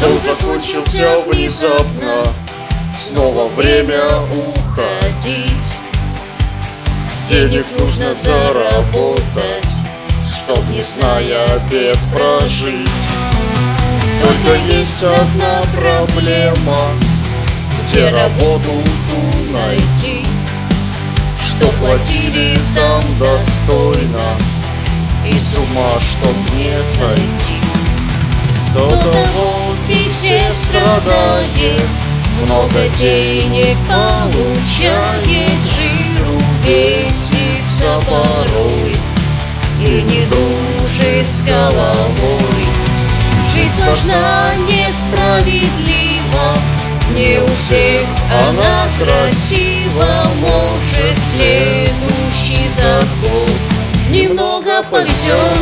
Сон закончился внезапно, снова время уходить. Денег нужно заработать, чтоб, не зная бед, прожить. Только есть одна проблема: где работу ту найти, что платили там достойно, и с ума чтоб не сойти. Кто-то в офисе страдает, много денег получает, жиру бесится порой и не дружит с головой. Жизнь сложна, несправедлива, не у всех она красива. Может, следующий заход немного повезет.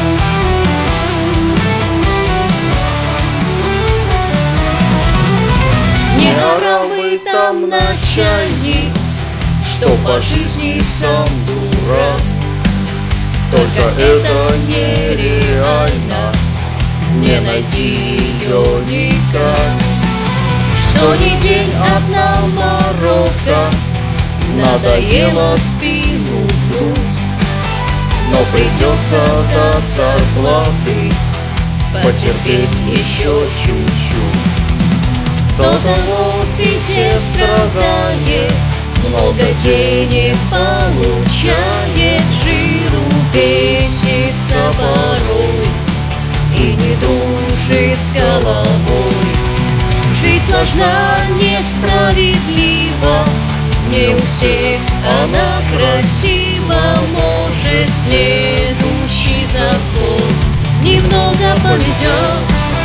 Не орал бы там начальник, что по жизни сам дурак. Только это нереально, не найти ее никак. Что ни день одна морока, надоело спину гнуть, но придется до зарплаты потерпеть еще чуть-чуть. Кто-то в офисе страдает, много денег получает, жиру бесится порой и не дружит с головой. Жизнь сложна, несправедлива, не у всех она красива. Может, следующий заход немного повезет.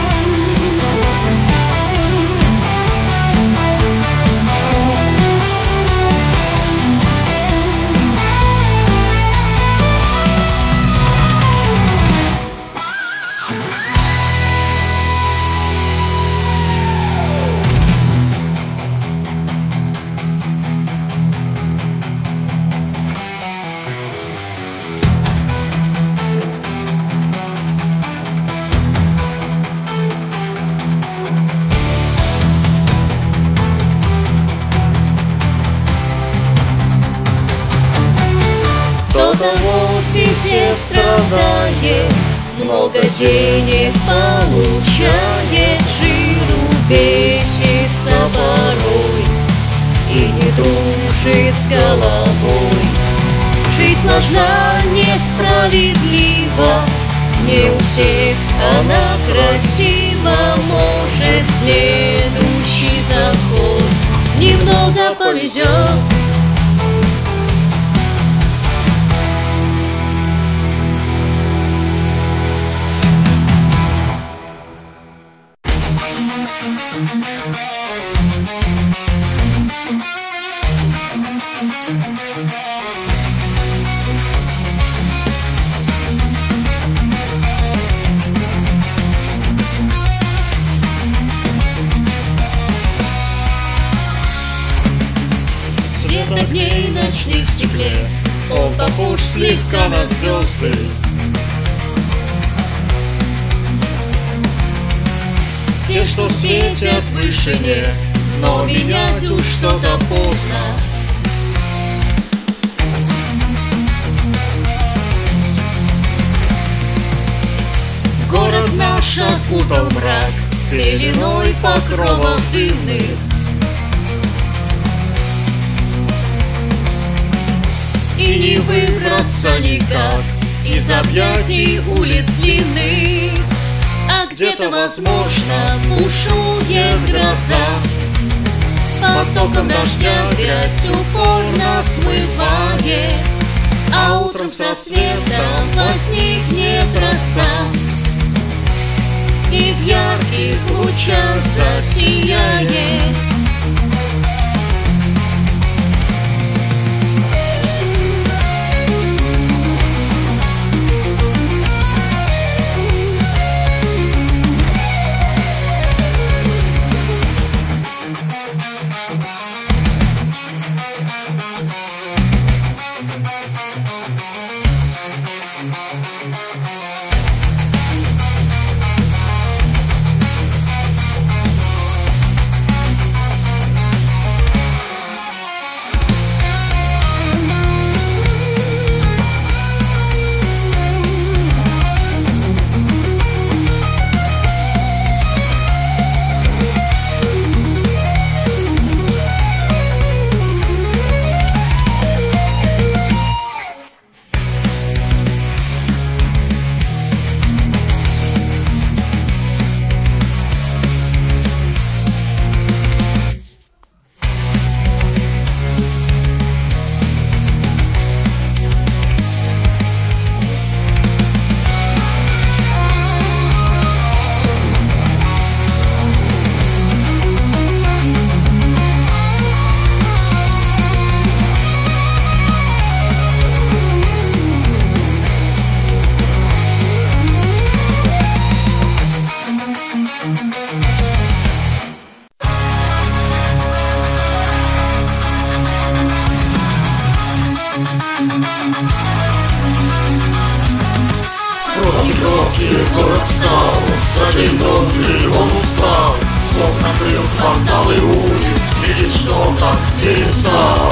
Кто-то в офисе страдает, много денег получает, жиру бесится порой и не дружит с головой. Жизнь сложна, несправедлива, не у всех она красива. Может, следующий заход немного повезет. Свет огней ночных в стекле, он похож слегка на звезды. Те, что светят в вышине, но менять уж что-то поздно. Город наш окутал мрак пеленой покровов дымных. И не выбраться никак из объятий улиц длинных. А где-то, возможно, бушует гроза, потоком дождя грязь упорно смывает, а утром со светом возникнет роса, и в ярких лучах засияет. И он устал, слов накрыл кварталы улиц, видит, что так перестал.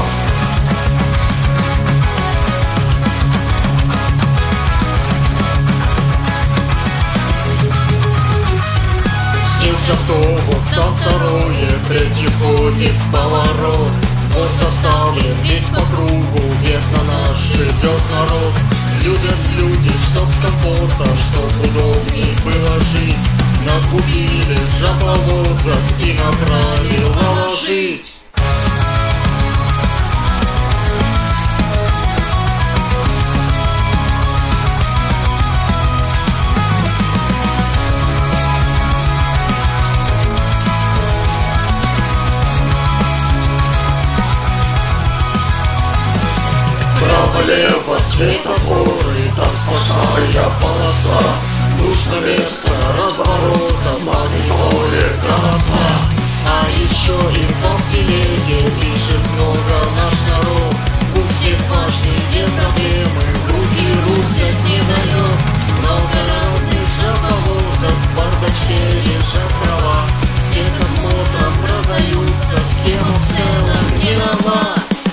Автобус, там второе, третий входит в поворот. Вот заставлен весь по кругу, вверх на нас живет народ. Любят люди, чтоб с комфорта, чтоб удобней было жить. Нагубили жаповозок и на правила ложить. Право-лево светофоры, там сплошная полоса. Нужно место разворота, в мониторе голоса. А еще инфа в телеге пишет много наш народ. У всех важные проблемы, руки взять не дает. Много разных жаповозов, в бардачке лежат права. С техосмотром продаются, схема в целом не нова.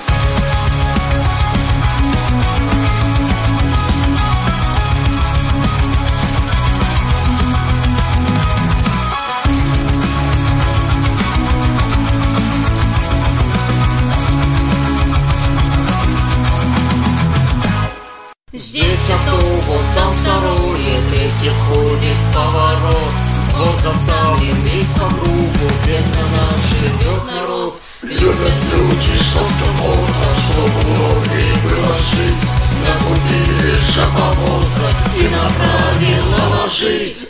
Здесь автобус, там второе, третье входит в поворот. Вот заставлен весь по кругу, вверх на нас живет народ. Любят люди, чтоб с комфорта, чтоб удобней было жить. Накупили жаповозок И на правила ложить.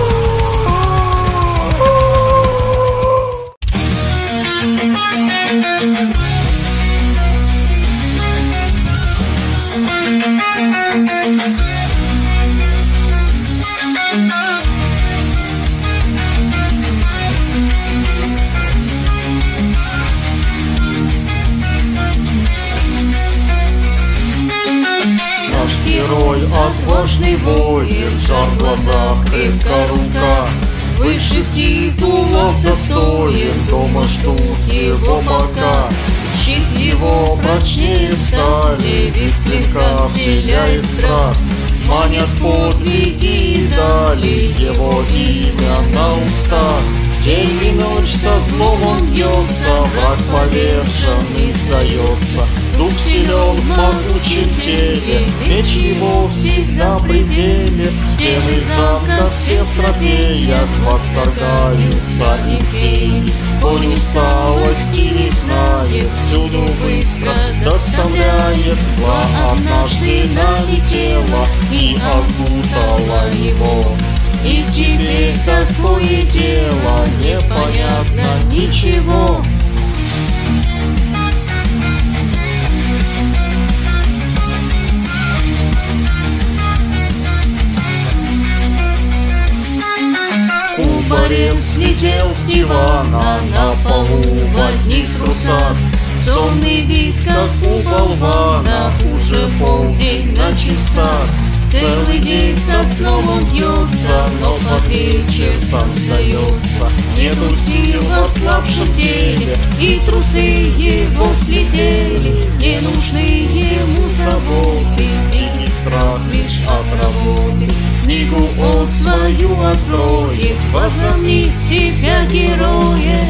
Наш герой отважный воин, жар в глазах, крепкая рука. Высших титулов достоин, дома ждут его бока. Щит его прочнее стали, вид клинка вселяет страх. Манят подвиги и дали его имя на устах. День и ночь со злом он бьется, враг поверженный сдается. Дух силен в могучем теле, меч его всегда при деле. Стены замка все в трофеях, восторгаются империи. Конь усталости не знает, всюду быстро доставляет. Зла однажды налетела и окутала его. И тебе какое дело, непонятно ничего. Кубарем слетел с дивана, на полу в одних трусах. Сонный вид, Как у болвана, уже полдень на часах. целый день со сном он бьется, но под вечер сам сдается. Нету сил в ослабшем теле, И трусы его слетели, не нужны ему заботы, и страх лишь от работы. книгу он Свою откроет, возомнит себя героем.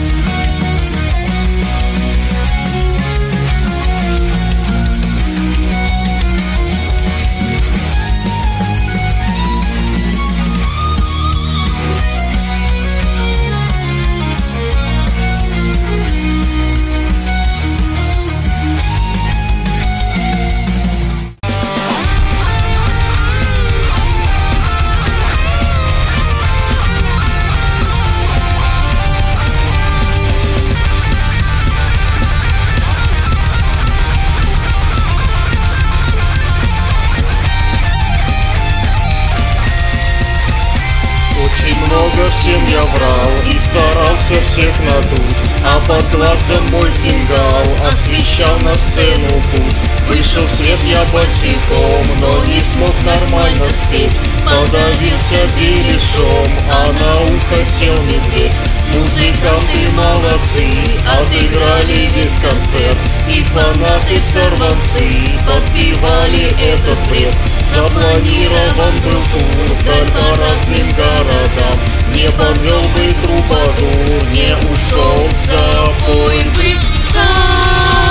Всем я врал и старался всех надуть, а под глазом мой фингал освещал на сцену путь. Вышел в свет я босиком, но не смог нормально спеть. подавился бережом, а на ухо сел медведь. Музыканты молодцы, отыграли весь концерт, и фанаты-сорванцы подпевали этот бред. Запланирован был тур вдаль по разным городам, не подвел бы трубадур, не ушел в запой бы сам.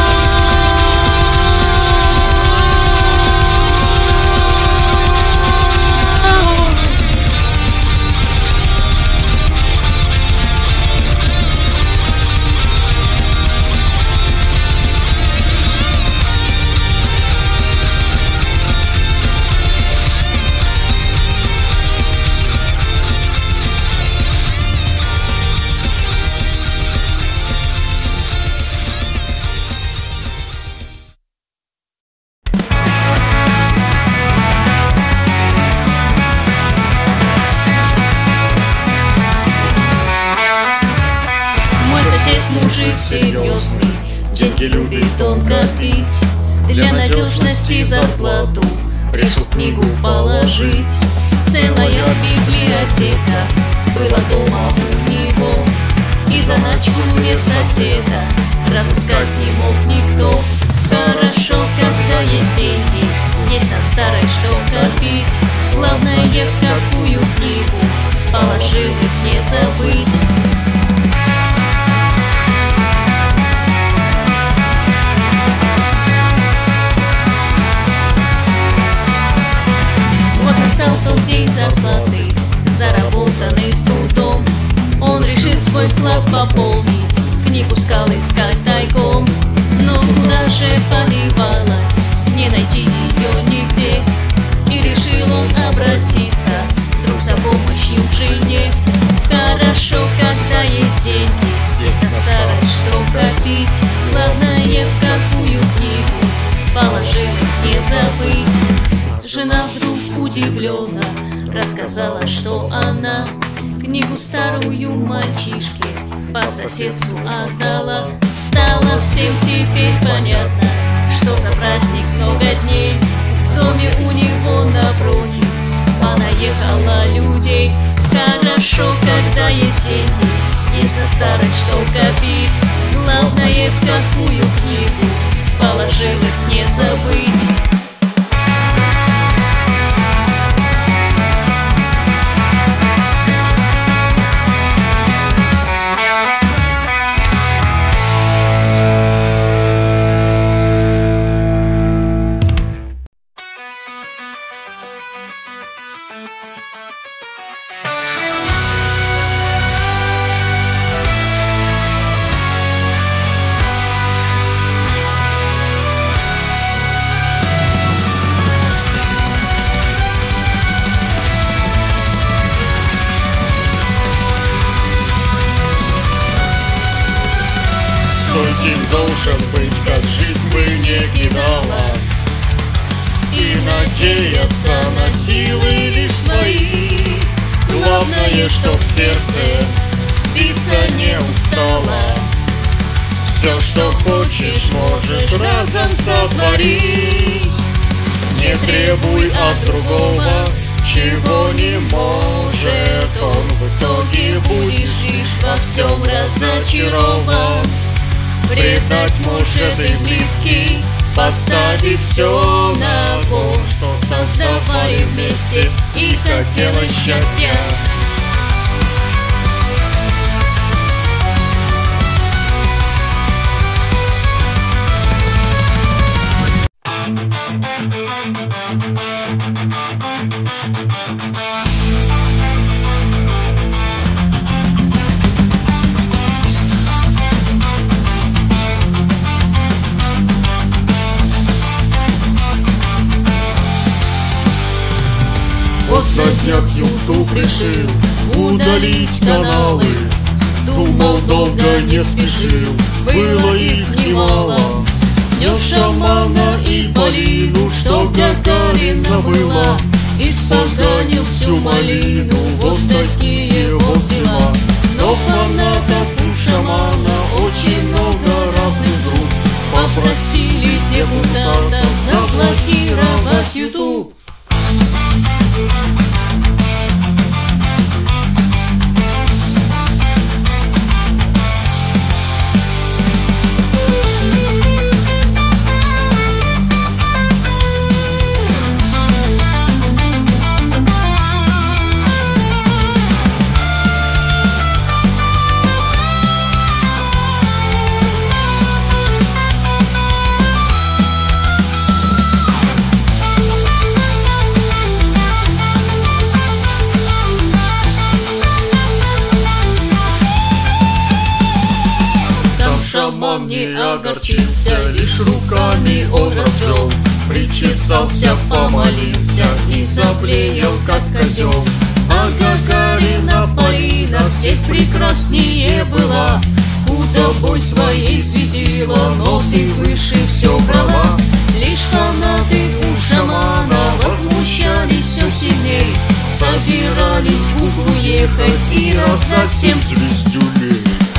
Мужик серьезный, деньги любит он копить, для надежности зарплату решил книгу положить. Целая библиотека была дома у него, и заначку без соседа разыскать не мог никто. Хорошо, когда есть деньги, есть на старой что копить. Главное, в какую книгу положил их не забыть. Настал тот день зарплаты, заработанный с трудом. Он решит свой вклад пополнить, книгу стал искать тайком. Но куда же подевалась, не найти ее нигде. И решил он обратиться вдруг за помощью к жене. Хорошо, когда есть деньги, есть на старость что копить. Главное, в какую книгу положил их не забыть. Жена вдруг удивленно рассказала, что она книгу старую мальчишке по соседству отдала. Стало всем теперь понятно, что за праздник много дней в доме у него напротив понаехало людей. Хорошо, когда есть деньги, есть на старость что копить. Главное, в какую книгу положил их не забыть. Стойким должен быть, как жизнь бы не кидала, и надеяться на силы лишь свои. Главное, чтоб сердце биться не устало. Все, что хочешь, можешь разом сотворить. Не требуй от другого, чего не может он. В итоге будешь лишь во всем разочарован. Предать может и близкий, поставив все на кон, что создавали вместе и хотелось счастья. Вот на днях YouTube решил удалить каналы. Думал, долго не спешил, было их немало. Снес шамана и Полину, что Гагарина была, испоганил всю малину. Вот такие вот дела. Но фанатов у шамана очень много разных групп. Попросили депутата заблокировать YouTube. шаман не огорчился, лишь руками он развел, причесался, помолился и заблеял, как козел. А Гагарина Полина всех прекраснее была, худобой своей светила, но ты выше все брала. Лишь фанаты у шамана возмущались все сильней, собирались в углу ехать и раздать всем звездюлей.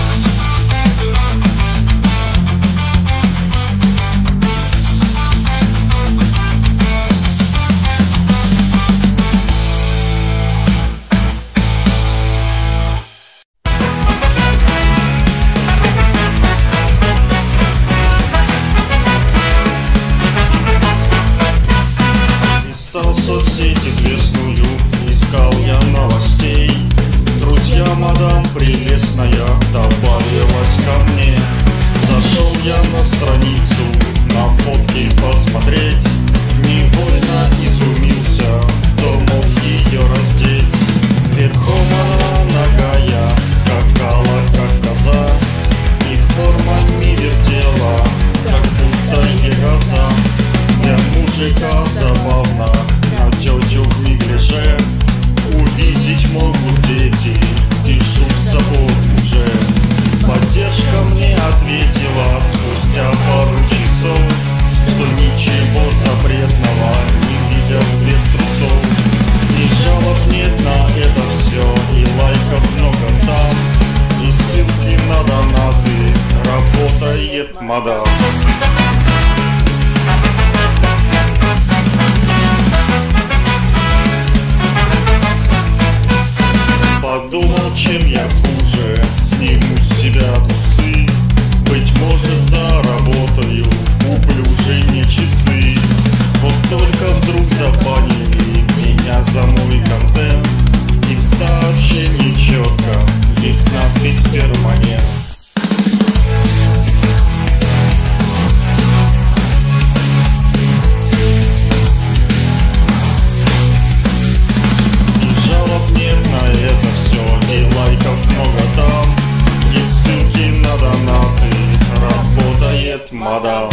Соцсеть известную искал я новостей. Друзья, мадам прелестная добавилась ко мне. Зашел я на страницу, на фотки посмотреть. Невольно изумился, кто мог ее раздеть. Верхом она нагая скакала, как коза, и формами вертела, как будто егоза. Для мужика забавно, на тетю в неглиже увидеть могут дети, пишу забор уже. Поддержка мне ответила спустя пару часов, что ничего запретного не видят без трусов. И жалоб нет на это все, и лайков много там, и ссылки на донаты, работает мадам. Подумал, чем я хуже, сниму с себя трусы. Быть может, заработаю, куплю жене часы. Вот только вдруг забанили меня за мой контент, и в сообщении четко есть надпись «Перманент». И лайков много там, и ссылки на донаты, работает мадам.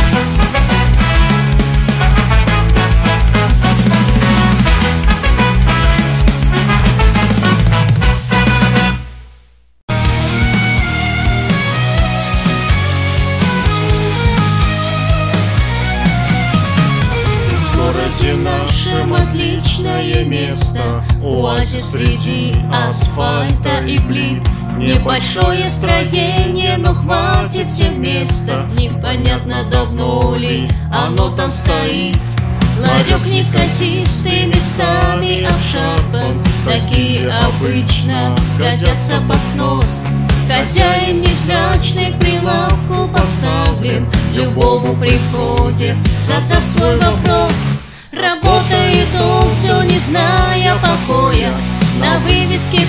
Нашем отличное место, оазис среди асфальта и плит. Небольшое строение, но хватит всем места. Непонятно, давно ли оно там стоит. Ларек неказистый, местами обшарпан, такие обычно годятся под снос. Хозяин невзрачный к прилавку поставлен, любому при входе задаст свой вопрос. Работает он все, не зная покоя, на вывеске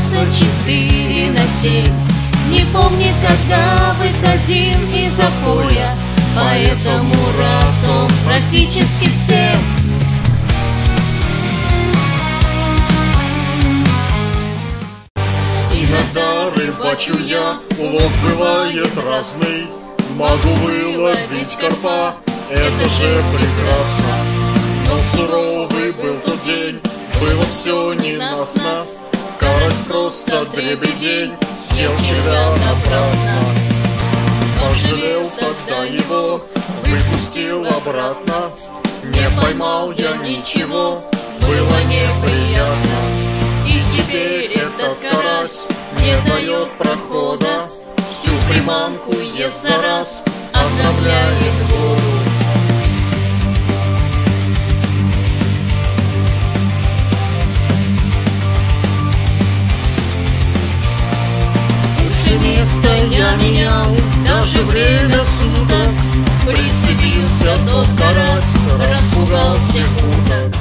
24/7. Не помнит, когда выходил из запоя, поэтому рад он практически всем. Иногда рыбачу я, улов бывает разный. Могу выловить карпа, это же прекрасно. Но суровый был тот день, было все ненастно. Карась просто дребедень, съел червя напрасно. Пожалел тогда его, выпустил обратно. Не поймал я ничего, было неприятно. И теперь этот карась не дает прохода, всю приманку ест за раз, отравляет воду. Место я менял, даже время суток. Прицепился тот карась, распугал всех уток.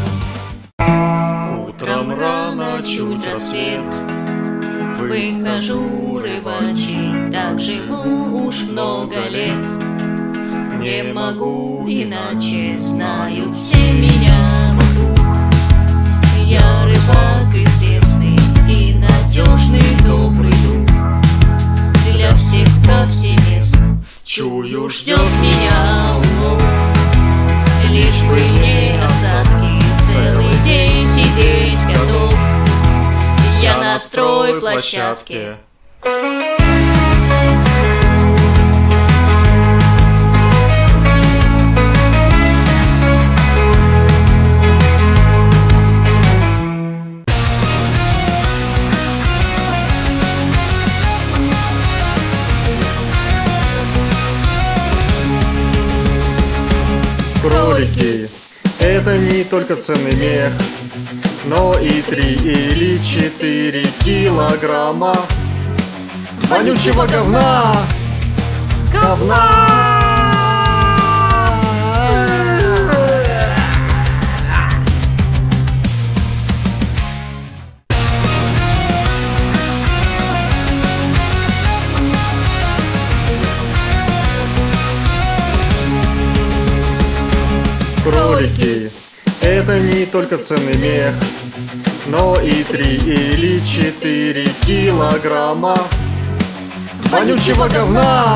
Утром рано, чуть рассвет, выхожу рыбачить, так живу уж много лет. Не могу иначе, знают все меня вокруг. Я рыбак известный и надежный, добрый друг. Для всех повсеместно уж ждет меня умом. Лишь бы не осадки, целый день сидеть готов я на стройплощадке. Кролики — это не только ценный мех, но и 3 или 4 килограмма вонючего говна. Кролики — это не только ценный мех, но и 3 или 4 килограмма вонючего говна.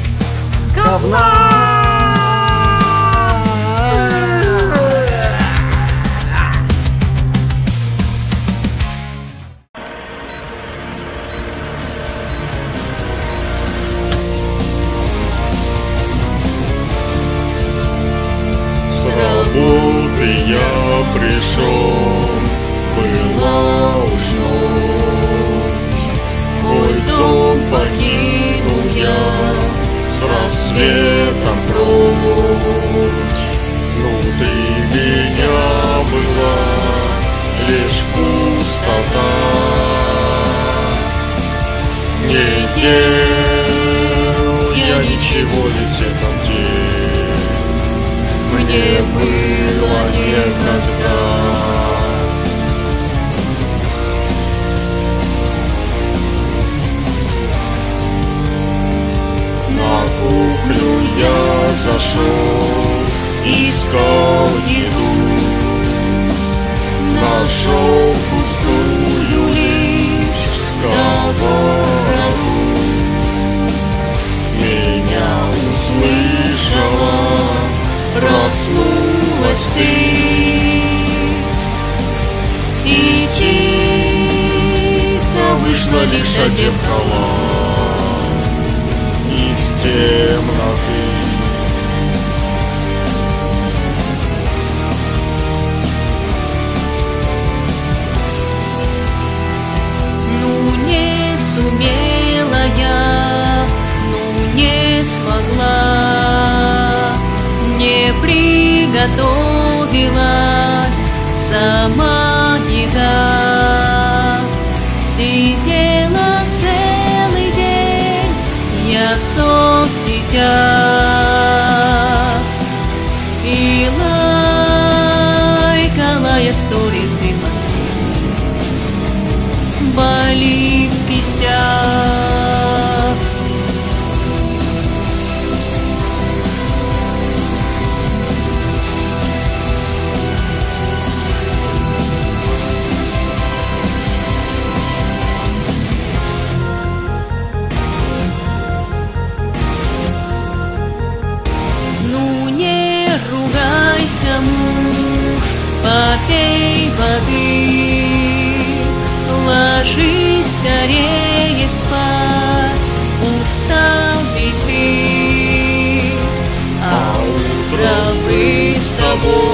С работы я пришел, была уж ночь, мой дом покинул я с рассветом прочь. Внутри меня была лишь пустота, не ел я ничего весь этот день, мне было некогда. На кухню я зашел, искал еду, нашел пустую лишь сковороду. Меня услышала, проснулась ты, и тихо вышла, лишь одев халат из темноты. Ну не сумела я, ну не смогла, не приготовилась сама еда. Сидела целый день я в соцсетях и лайкала я сторис и посты, боли в кистях. Муж, попей воды, ложись скорее спать, устал ведь ты, а утро мы с тобой